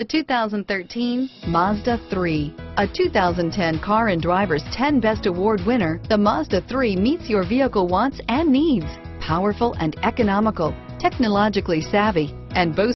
The 2013 Mazda 3. A 2010 Car and Driver's 10 Best Award winner, the Mazda 3 meets your vehicle wants and needs. Powerful and economical, technologically savvy, and boasts